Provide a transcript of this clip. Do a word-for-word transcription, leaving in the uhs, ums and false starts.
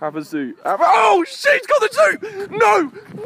Have a zoo. Have a oh, she's got the zoo! No!